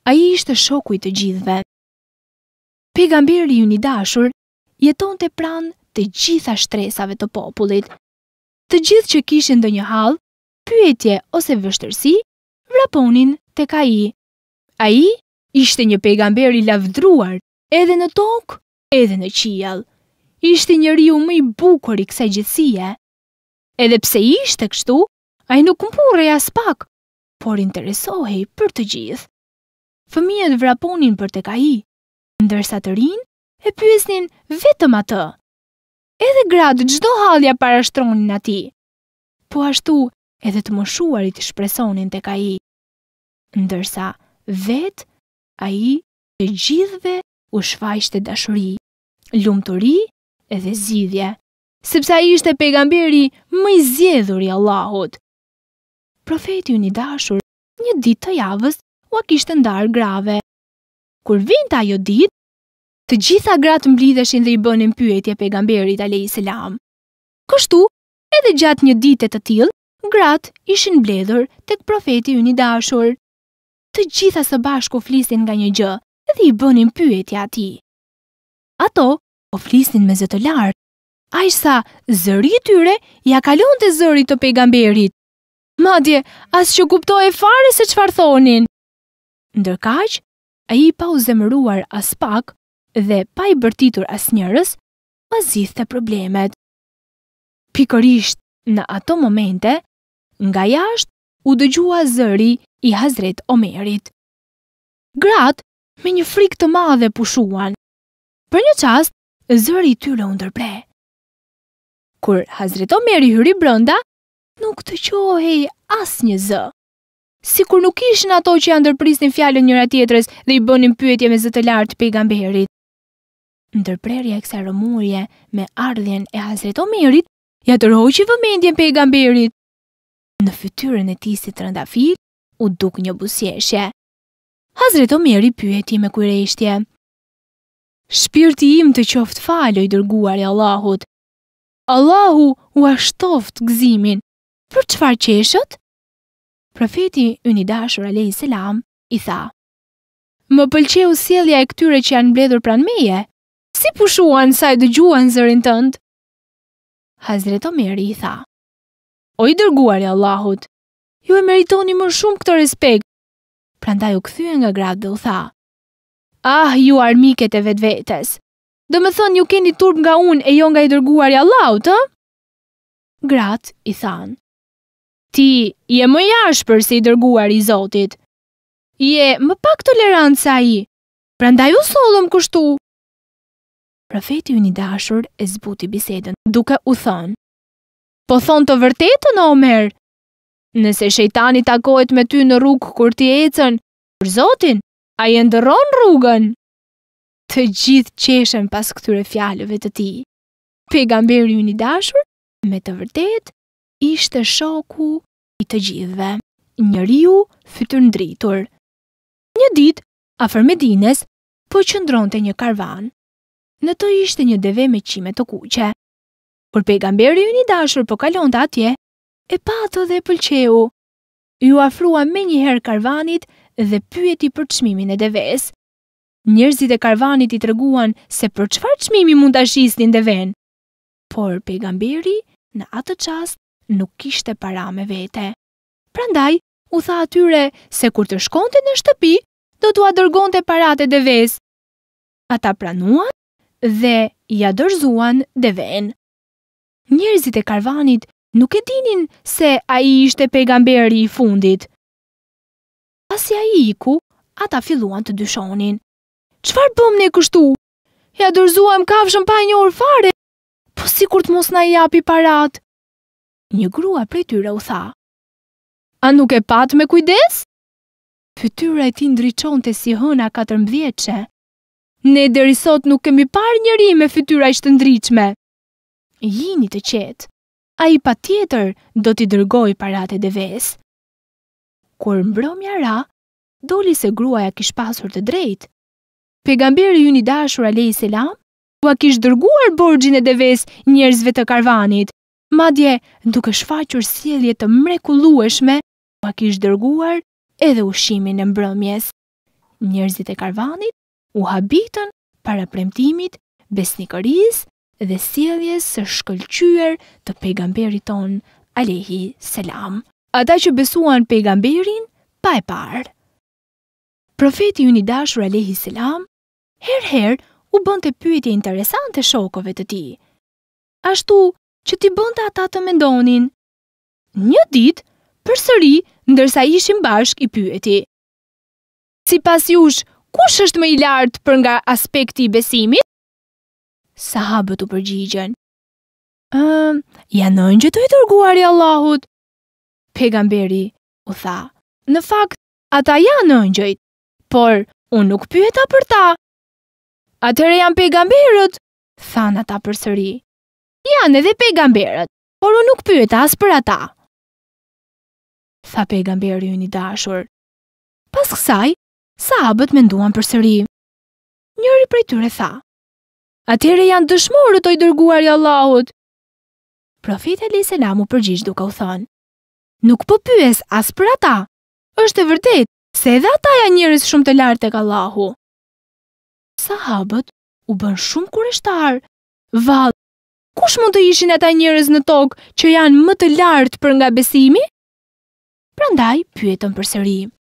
Ai ishte shoku I të gjithëve. Pejgamberi ynë I dashur jetonte pranë të gjitha shtresave të popullit. Të gjithë që kishin ndonjë hall, pyetje ose vështirësi, vraponin tek ai. Ai ishte një pejgamber I lavdruar, edhe në tokë, edhe në qiell. Ishte njeriu më I bukur I kësaj gjithësie. Edhe pse ishte kështu, ai nuk mpurrej as pak, por interesohej për të gjithë. Fëmijët vraponin për tek ai, ndërsa të rinj e pyesnin vetëm atë. Edhe gratë çdo hallja parashtronin atij. Po ashtu edhe të moshuarit shpresonin tek ai. Ndërsa vet ai të gjithëve u shfaqte dashuri, lumturi edhe zgjidhje, sepse ai ishte pejgamberi më I zgjedhur I Allahut. Profeti ynë I dashur, një ditë të javës ua kishte ndarë grave. Kur vinte ajo ditë, të gjitha gratë mblidheshin dhe I bënin pyetje pejgamberit alayhis salam. Kështu, edhe gjatë një dite të tillë, gratë ishin mbledhur tek profeti ynë I dashur. Të gjitha së bashku flisin nga një gjë dhe I bënin pyetje atij. Ato po flisnin me zë të lartë, aq sa zëri I tyre ja kalonte zërit të pejgamberit. Madje as që kuptohej fare se çfarë thonin. Ndërkaq, ai pa u zemëruar as pak dhe pa I bërtitur asnjërës, pazithte problemet. Pikërisht në ato momente, nga jashtë u dëgjua zëri I Hazret Omerit. Gratë me një frikë të madhe pushuan. Për një çast, zëri I tyre u ndërpre. Kur Hazret Omeri hyri brenda, nuk të qohej asnjë zë. Sikur nuk ishin ato që ja ndërprisnin fjalën njëra tjetrës dhe I bënin pyetje me zë të lartë pejgamberit. Ndërprerja e kësaj rëmurje me ardhjen e Hazret Omerit ja tërhoqi vëmendjen pejgamberit. Në fytyrën e tij si trëndafil u duk një buzëqeshje. Hazret Omeri pyeti me kujreshtje: "Shpirti im të qoftë falë, I dërguar I Allahut. Allahu ua shtoft gëzimin. Për çfarë qeshët?" Profeti ynë I dashur alayhis salam I tha: "Më pëlqeu sjellja e këtyre që janë mbledhur pranë meje. Si pushuan sa e dëgjuan zërin tënd?" Hazret Omeri I tha: "O I dërguar I Allahut, ju e meritoni më shumë këtë respekt." Prandaj u kthye nga gratë dhe u tha: "Ah, ju armiket e vetvetes. Domethënë ju keni turp nga unë e jo nga I dërguar I Allahut, ë?" Gratë I thanë: "Ti je më jashpër se I dërguar I Zotit. Je më pak tolerant se ai, prandaj u sollëm kështu." Profeti ynë I dashur e zbuti bisedën duke u thënë: "Po thon të vërtetën, Omer? Nëse shejtani takohet me ty në rrugë kur ti ecën, për Zotin, ai e ndërron rrugën." Të gjithë qeshen pas këtyre fjalëve të tij. Pejgamberi ynë I dashur, me të vërtetë, ishte shoku I të gjithëve, njeriu fytyrndritur. Një ditë, afër Medines, po qëndronte një karvan. Në to ishte një deve me qime të kuqe. Kur pejgamberi ynë I dashur po kalonte atje, e pa atë dhe e pëlqeu. Ju afrua menjëherë karvanit dhe pyeti për çmimin e deves. Njerëzit e karvanit I treguan se për çfarë çmimi mund ta shisnin deven. Por pejgamberi në atë çast nuk kishte para me vete. Prandaj u tha atyre se kur të shkonte në shtëpi, do t'ua dërgonte paratë e deves. Ata pranuan dhe ja dorëzuan deven. Njerëzit e karvanit nuk e dinin se ai ishte pejgamberi I fundit. Pasi ai iku, ata filluan të dyshonin. "Çfarë bëm ne kështu? Ja dorëzuam kafshën pa e njohur fare, po sikur të mos na japi parat." Një grua prej tyre u tha: "A nuk e pat me kujdes?" Fytyra e tij ndriçonte si hëna 14-vjeçe. "Ne deri sot nuk kemi parë njeri me fytyra aq të ndritshme." "Jini të qetë. Ai patjetër do t'i dërgoj paratë e deves." Kur mbrëmja ra, doli se gruaja kishte pasur të drejtë. Pejgamberi ynë I dashur alayhis salam ua kishte dërguar borxhin e deves njerëzve të karvanit. Madje duke shfaqur sjellje të mrekullueshme, ua kishte dërguar edhe ushqimin e mbrëmjes. njerëzit e karvanit u habitën para premtimit, besnikërisë dhe sjelljes së shkëlqyer të pejgamberit ton alayhi selam. Ata që besuan pejgamberin pa e parë. Profeti ynë i dashur alayhi selam herë u bënte pyetje interesante shokëve të tij, ashtu që t'i bënte ata të mendonin. Një ditë, përsëri, ndërsa ishin bashkë, i pyeti: "Sipas jush, kush është më i lartë për nga aspekti i besimit?" Sahabët u përgjigjen: "Janë ëngjëjt e dërguari i Allahut." Pejgamberi u tha: "Në fakt, ata janë ëngjëjt, por unë nuk pyeta për ta." "Atëherë janë pejgamberët," than ata përsëri. "Janë edhe pejgamberët, por unë nuk pyeta as për ata," tha pejgamberi ynë i dashur. Pas kësaj, sahabët menduan përsëri. Njëri prej tyre tha: "Atëherë janë dëshmorët, o i dërguari i Allahut." Profeti alayhis salam u përgjigj duke u thënë: "Nuk po pyes as për ata. Është e vërtetë se edhe ata janë njerëz shumë të lartë tek Allahu." Sahabët u bën shumë kureshtar. Vallë, kush mund të ishin ata njerëz në tokë që janë më të lartë për nga besimi? Prandaj pyetën përsëri: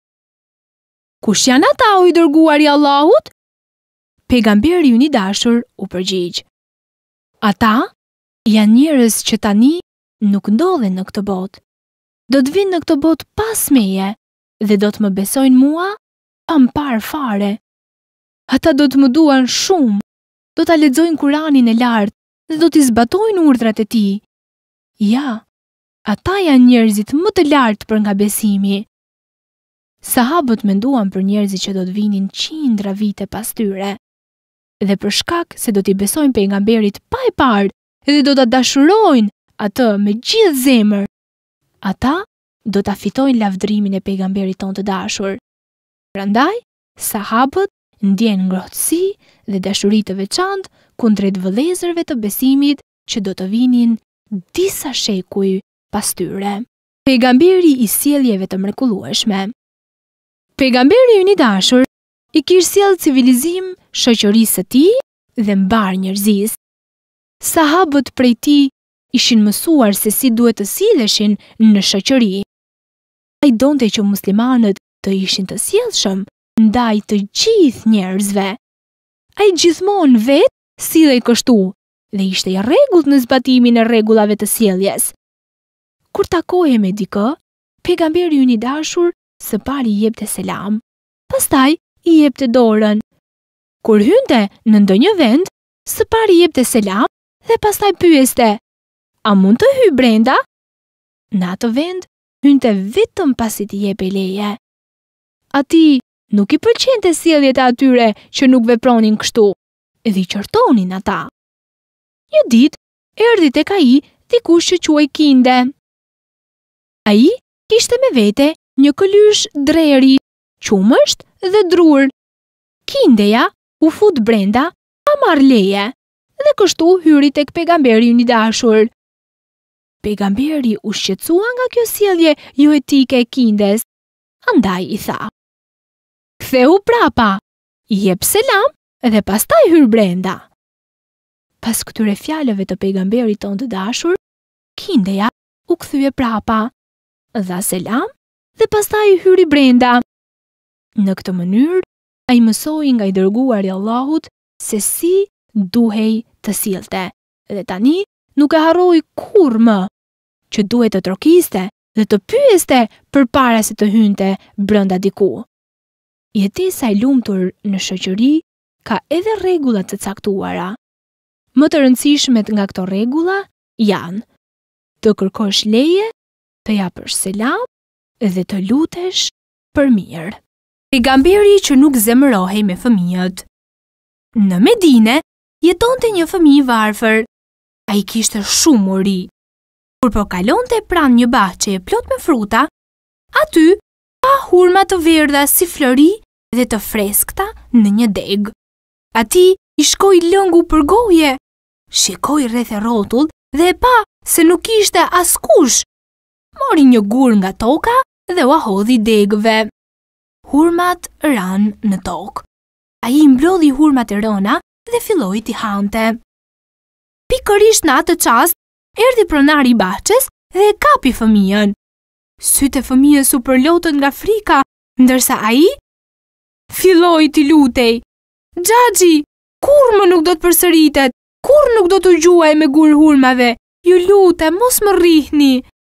"Kush janë ata, o i dërguari i Allahut?" Pejgamberi ynë i dashur u përgjigj: "Ata janë njerëz që tani nuk ndodhen në këtë botë. Do të vinë në këtë botë pas meje dhe do të më besojnë mua pa më parë fare. Ata do të më duan shumë, do ta lexojnë Kuranin e lartë dhe do t'i zbatojnë urdhrat e tij. Ja, ata janë njerëzit më të lartë për nga besimi." Sahabët menduan për njerëzit që do të vinin qindra vite pas tyre, dhe për shkak se do t'i besojnë pejgamberit pa e parë dhe do ta dashurojnë atë me gjithë zemër, ata do ta fitojnë lavdërimin e pejgamberit ton të dashur. Prandaj, sahabët ndjen ngrohtësi dhe dashuri të veçantë kundrejt vëllezërve të besimit që do të vinin disa shekuj pas tyre. Pejgamberi i sjelljeve të mrekullueshme. Pejgamberi ynë i dashur i kishte sjellë civilizim shoqërisë së tij dhe mbar njerëzisë. Sahabët prej tij ishin mësuar se si duhet të silleshin në shoqëri. Ai donte që muslimanët të ishin të sjellshëm ndaj të gjithë njerëzve. Ai gjithmonë vetë sillej kështu dhe ishte i rregullt në zbatimin e rregullave të sjelljes. Kur takohej me dikë, pejgamberi ynë i dashur së pari i jepte selam, pastaj i jepte dorën. Kur hynte në ndonjë vend, së pari i jepte selam dhe pastaj pyeste: "A mund të hyj brenda?" Në atë vend hynte vetëm pasi t'i jepej leje. Atij nuk i pëlqente sjelljet e atyre që nuk vepronin kështu, dhe i qortonin ata. Një ditë erdhi tek ai dikush që quhej Kinde. Ai kishte me vete një këlysh dreri, qumësht dhe drur. Kindeja u fut brenda pa marrë leje dhe kështu hyri tek pejgamberi ynë i dashur. Pejgamberi u shqetësua nga kjo sjellje jo etike e Kindes, andaj i tha: "Ktheu prapa, jep selam dhe pastaj hyr brenda." Pas këtyre fjalëve të pejgamberit ton të dashur, Kindeja u kthye prapa, dha selam dhe pastaj hyri brenda. Në këtë mënyrë, ai mësoi nga i dërguari i Allahut se si duhej të sillte, dhe tani nuk e harroi kurrë më që duhet të trokiste dhe të pyeste përpara se të hynte brenda diku. Jetesa e lumtur në shoqëri ka edhe rregulla të caktuara. Më të rëndësishmet nga këto rregulla janë: të kërkosh leje, të japësh selam dhe të lutesh për mirë. Pejgamberi që nuk zemërohej me fëmijët. Në Medine jetonte një fëmijë i varfër. Ai kishte shumë uri. Kur po kalonte pranë një bahçe plot me fruta, aty pa hurma të verdha si flori dhe të freskëta në një deg. Ati i shkoi lëngu për goje, shikoi rreth e rrotull dhe e pa se nuk kishte askush. Mori një gur nga toka dhe u hodhi degëve. hurmat ranë në tokë. Ai mblodhi hurmat e rëna dhe filloi t'i hante. Pikërisht në atë çast, erdhi pronari i Bahçes dhe e kapi fëmijën. Sytë e fëmijës u përlotën nga frika, ndërsa ai filloi t'i lutej. Xhaxhi, kur më nuk do të përsëritet, kur nuk do t'u gjuaj me gur hurmave, ju lutem, mos më rrihni.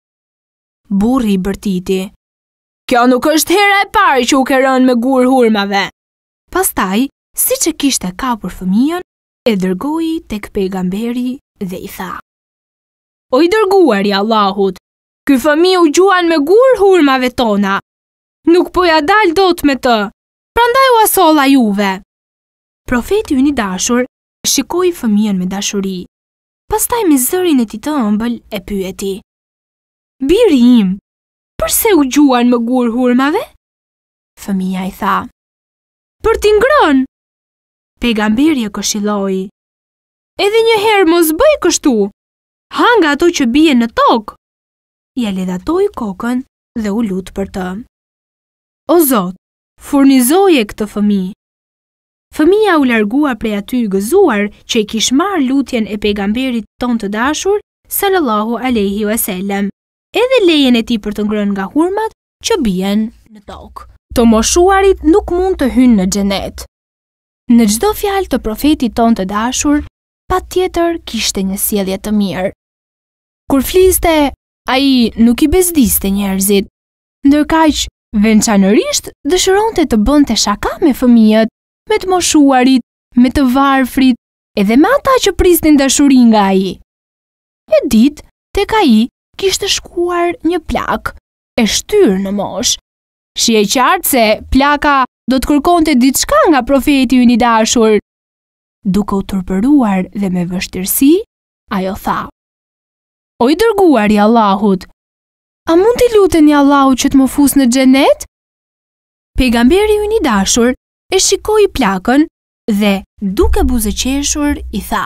Burri i bërtiti. Kjo nuk është hera e parë që u ke rënë me gur hurmave. Pastaj, siç e kishte kapur fëmijën, e dërgoi tek pejgamberi dhe i tha: O i dërguari i Allahut, ky fëmijë u gjuan me gur hurmave tona. Nuk po ja dal dot me të, prandaj u asolla juve. Profeti ynë i dashur shikoi fëmijën me dashuri. Pastaj me zërin e tij të ëmbël e pyeti: Biri im, përse u gjuan me gur hurmave? Fëmija i tha: Për t'i ngrënë. Pejgamberi e këshilloi: Edhe një herë mos bëj kështu. Ha nga ato që bie në tokë. Ja ledhatoi kokën dhe u lut për të. O Zot, furnizoje këtë fëmijë. Fëmija u largua prej aty i gëzuar që i kish marrë lutjen e pejgamberit ton të dashur, sallallahu alaihi wasallam, edhe lejen e tij për të ngrënë nga hurmat që bien në tokë. Të moshuarit nuk mund të hynë në xhenet. Në çdo fjalë të profetit ton të dashur, patjetër kishte një sjellje të mirë. Kur fliste, ai nuk i bezdiste njerëzit, ndërkaq veçanërisht dëshironte të bënte shaka me fëmijët, me të moshuarit, me të varfrit, edhe me ata që prisnin dashuri nga ai. E ditë, tek ai kishte shkuar një plak, e shtyrë në moshë. Shihej qartë se plaka do të kërkonte diçka nga profeti ynë i dashur. Duke u turpëruar dhe me vështirësi, ajo tha: O i dërguari i Allahut, a mund t'i luteni Allahut që të më fus në xhenet? Pejgamberi ynë i dashur e shikoi plakën dhe duke buzëqeshur i tha: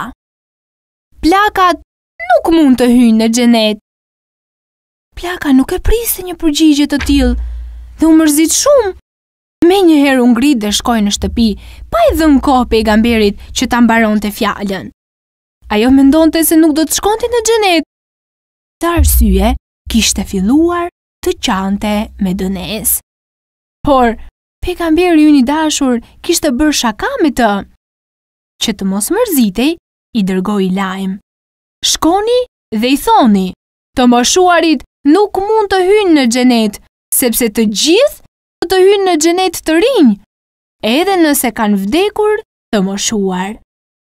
Plakat nuk mund të hyjnë në xhenet. Plaka nuk e priste një përgjigje të tillë dhe u mërzit shumë. Menjëherë u ngrit dhe shkoi në shtëpi, pa i dhënë kohë pejgamberit që ta mbaronte fjalën. Ajo mendonte se nuk do të shkonte në xhenet. Të arsye, kishte filluar të qante me dënes. Por pejgamberi ynë i dashur kishte bërë shaka me të. Që të mos mërzitej, i dërgoi lajm: Shkoni dhe i thoni: Të moshuarit nuk mund të hyjnë në xhenet, sepse të gjithë të hyjnë në xhenet të rinj, edhe nëse kanë vdekur të moshuar.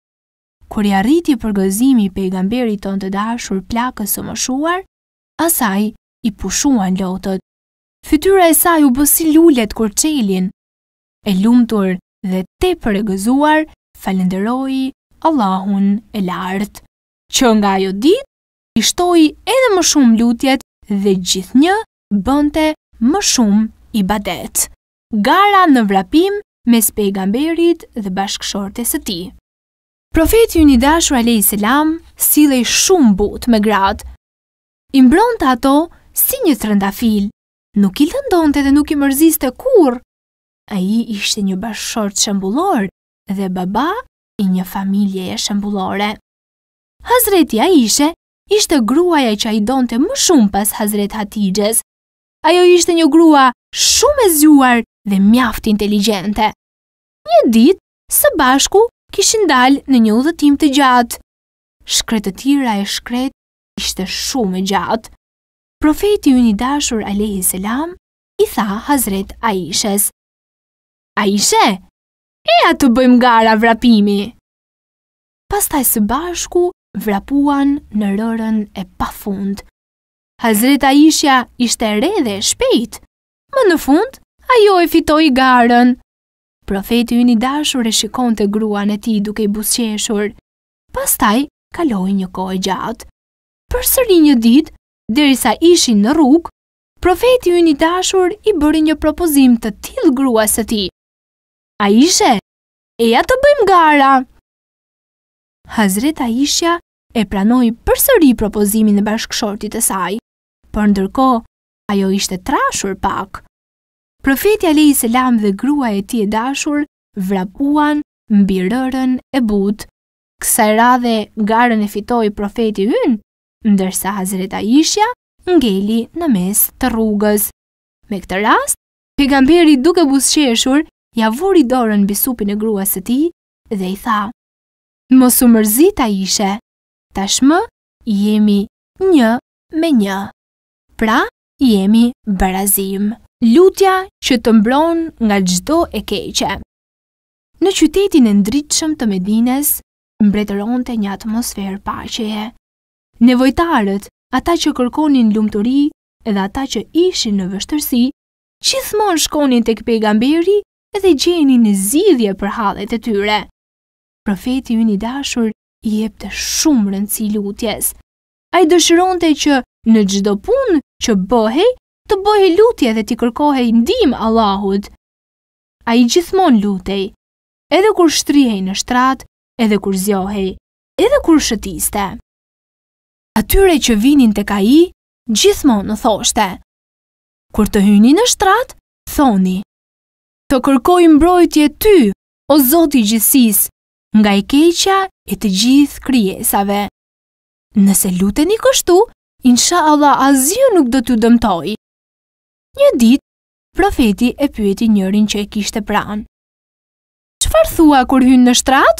Kur i arriti përgëzimi i pejgamberit ton të dashur plakës së moshuar, asaj i pushuan lotët. Fytyra e saj u bë si lulet kur çelin. E lumtur dhe tepër e gëzuar, falenderoi Allahun e lartë, që nga ajo ditë i shtoi edhe më shumë lutjet dhe gjithnjë bënte më shumë ibadet. Gara në vrapim mes pejgamberit dhe bashkëshortes së tij. Profeti ynë i dashur alayhis salam sillej shumë butë me gratë. I mbronte ato si një trëndafil, nuk i lëndonte dhe nuk i mërziste kurrë. Ai ishte një bashkëshort shembullor dhe baba i një familjeje shembullore. Hazreti Aisha ishte gruaja që ai donte më shumë pas Hazret Hatixhes. Ajo ishte një grua shumë e zgjuar dhe mjaft inteligjente. Një ditë, së bashku, kishin dalë në një udhëtim të gjatë. Shkretëtira e shkret ishte shumë e gjatë. Profeti ynë i dashur alayhis salam i tha Hazret Aishes: Aishe, eja të bëjmë gara vrapimi. Pastaj së bashku vrapuan në rërën e pafund. Hazret Aisha ishte re dhe e shpejt. Më në fund, ajo e fitoi garën. Profeti ynë i dashur e shikonte gruan e tij duke i buzëqeshur. Pastaj kaloi një kohë gjatë. Përsëri një ditë, derisa ishin në rrugë, profeti ynë i dashur i bëri një propozim të tillë gruas së tij: Aisha, eja të bëjmë gara. Hazret Aisha e pranoi përsëri propozimin e bashkëshortit të saj, por ndërkohë ajo ishte trashur pak. Profeti alayhis salam dhe gruaja e tij e dashur vrapuan mbi rërën e but. Kësaj radhe garën e fitoi profeti ynë, ndërsa Hazret Aisha ngeli në mes të rrugës. Me këtë rast, pejgamberi duke buzëqeshur, ja vuri dorën mbi supin e gruas së tij dhe i tha: "Mos u mërzit Aisha, tashmë jemi 1-1. Pra, jemi barazim. Lutja që të mbron nga çdo e keqe." Në qytetin e ndritshëm të Medines mbretëronte një atmosferë paqeje. Nevojtarët, ata që kërkonin lumturi dhe ata që ishin në vështirësi, gjithmonë shkonin tek pejgamberi dhe gjenin zgjidhje për hallet e tyre. Profeti ynë i dashur i jepte shumë rëndësi lutjes. Ai dëshironte që në çdo punë që bëhej, të bëhej lutje dhe t'i kërkohej ndihmë Allahut. Ai gjithmonë lutej, edhe kur shtrihej në shtrat, edhe kur zjohej, edhe kur shëtiste. Atyre që vinin tek ai, gjithmonë thoshte: "Kur të hyni në shtrat, thoni: Të kërkoj mbrojtje ty, o Zoti i gjithësisë, nga e keqja e të gjithë krijesave. Nëse luteni kështu, inshallah asgjë nuk do t'ju dëmtoj." Një ditë, profeti e pyeti njërin që e kishte pranë: "Çfarë thua kur hyn në shtrat?"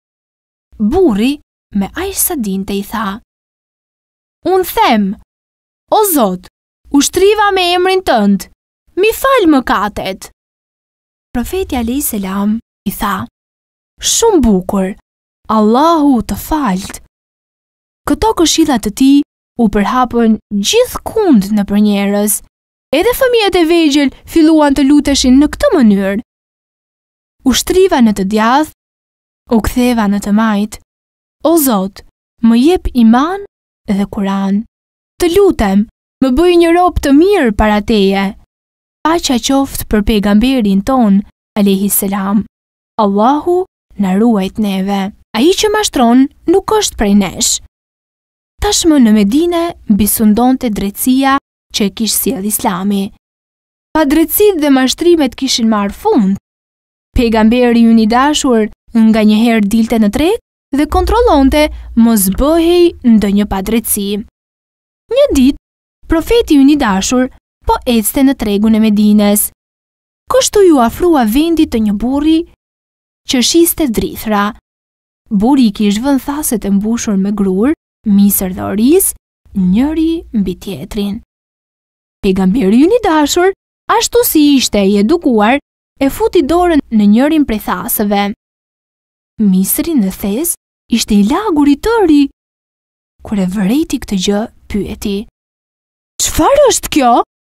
Burri, me aq sa dinte, i tha: "Unë them: O Zot, ushtriva me emrin tënd, mi fal mëkatet." Profeti alayhis salam i tha: "Shumë bukur, Allahu të falt." Këto këshilla të tij u përhapën gjithkund nëpër njerëz. Edhe fëmijët e vegjël filluan të luteshin në këtë mënyrë. Ushtriva në të djathtë, u ktheva në të majt: "O Zot, më jep iman dhe Kur'an. Të lutem, më bëj një rob të mirë para teje." Paqja qoftë për pejgamberin ton, alayhis salam. Allahu na ruajt neve. Ai që mashtron nuk është prej nesh. Tashmë në Medine bisundonte drejtësia që e kishte sjell Islami. Pa drejtësitë dhe mashtrimet kishin marrë fund. Pejgamberi ynë i dashur nganjëherë dilte në treg dhe kontrollonte mos bëhej ndonjë padrejtësi. Një ditë, profeti ynë i dashur po ecte në tregun e Medines. Kështu ju afrua vendit të një burri që shiste drithra. Burri i kishte vënë thaset e mbushur me grur, misër dhe oriz, njëri mbi tjetrin. Pejgamberi ynë i dashur, ashtu si ishte i edukuar, e futi dorën në njërin prej thasëve. Misri në thes ishte i lagur i tëri. Kur e vëreti këtë gjë, pyeti: "Çfarë është kjo?"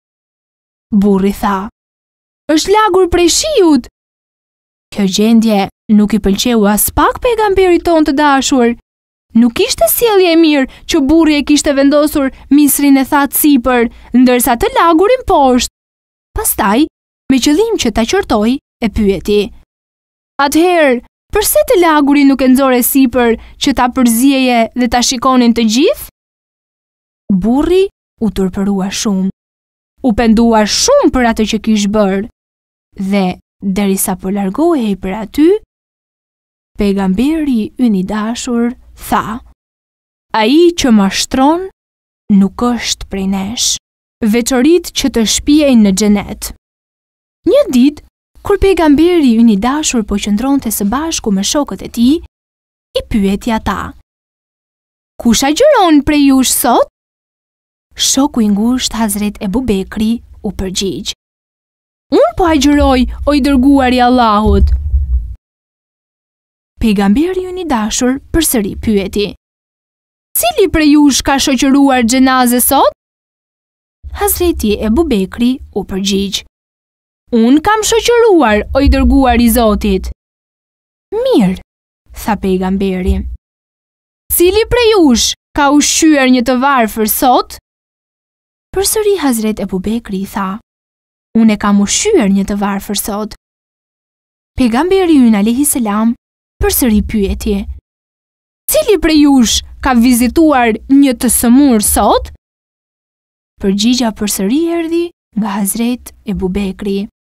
Burri tha: "Është lagur prej shiut." Kjo gjendje nuk i pëlqeu as pak pejgamberit ton të dashur. Nuk ishte sjellje e mirë që burri e kishte vendosur misrin e thatë sipër, ndërsa të lagurin poshtë. Pastaj, me qëllim që ta qortoj, e pyeti: "Atëherë, përse të lagurin nuk e nxore sipër që ta përzieje dhe ta shikonin të gjithë?" Burri u turpërua shumë. U pendua shumë për atë që kishte bërë. Dhe derisa po largohej për aty, pejgamberi ynë i dashur tha: "Ai që mashtron nuk është prej nesh. Veçoritë që të shpijejnë në xhenet." Një ditë, kur pejgamberi ynë i dashur po qëndronte së bashku me shokët e tij, i pyeti ata: "Kush agjëron prej jush sot?" Shoku i ngushtë Hazret Ebu Bekri u përgjigj: "Unë po agjëroj, o i dërguari i Allahut." Pejgamberi ynë i dashur përsëri pyeti: "Cili prej jush ka shoqëruar xhenaze sot?" Hazreti Ebu Bekri u përgjigj: "Unë kam shoqëruar, o i dërguar i Zotit." "Mirë," tha pejgamberi. "Cili prej jush ka ushqyer një të varfër sot?" Përsëri Hazret Ebu Bekri i tha: "Unë e kam ushqyer një të varfër sot." Pejgamberi ynë alayhis salam përsëri pyeti: "Cili prej jush ka vizituar një të sëmur sot?" Përgjigja përsëri erdhi nga Hazret Ebu Bekri.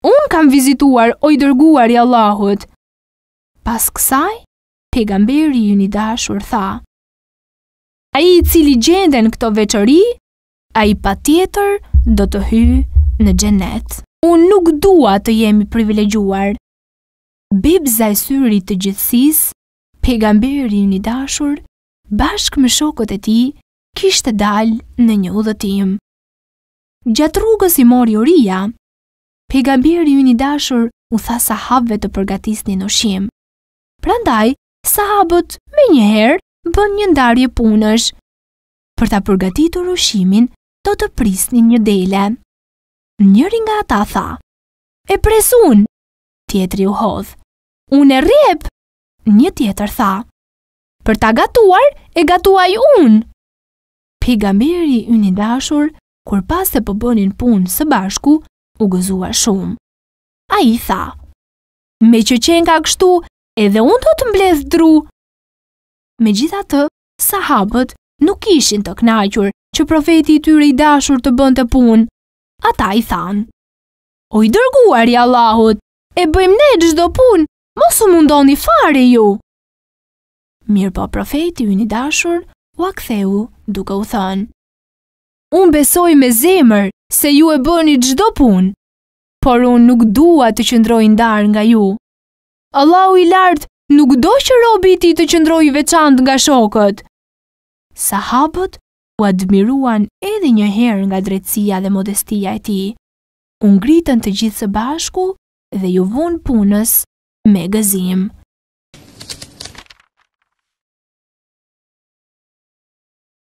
Unë kam vizituar, o i dërguar i Allahut. Pas kësaj, pejgamberi ynë i dashur tha: ai i cili gjenden këto veçori, ai patjetër do të hyjë në xhenet. Unë nuk dua të jemi privilegjuar. Bibza e syrit të gjithësisë, pejgamberi ynë i dashur, bashkë me shokët e tij, kishte dalë në një udhëtim. Gjatë rrugës i mori uria. Pejgamberi ynë i dashur u tha sahabëve të përgatisnin ushqim. Prandaj, sahabët menjëherë bën një ndarje punësh. Për ta përgatitur ushqimin, do të prisnin një dele. Njëri nga ata tha: "E pres unë." Tjetri u hodh: "Unë e rrjep." Një tjetër tha: "Për ta gatuar, e gatuaj unë." Pejgamberi ynë i dashur, kur pas se po bënin punë së bashku, u gëzua shumë. Ai tha: "Me që qenë ka kështu, edhe unë do të mbledh dru." Megjithatë, sahabët nuk ishin të kënaqur që profeti i tyre i dashur të bënte punë. Ata i thanë: "O i dërguar i Allahut, e bëjmë ne çdo punë, mos u mundoni fare ju." Mirëpo profeti ynë i dashur u aktheu duke u thënë: "Unë besoj me zemër se ju e bëni çdo punë, por unë nuk dua të qëndroj ndar nga ju. Allahu i lartë nuk do që robi i tij të qëndrojë veçantë nga shokët." Sahabët u admiruan edhe një herë nga drejtësia dhe modestia e tij. U ngritën të gjithë së bashku dhe ju vunë punës me gëzim.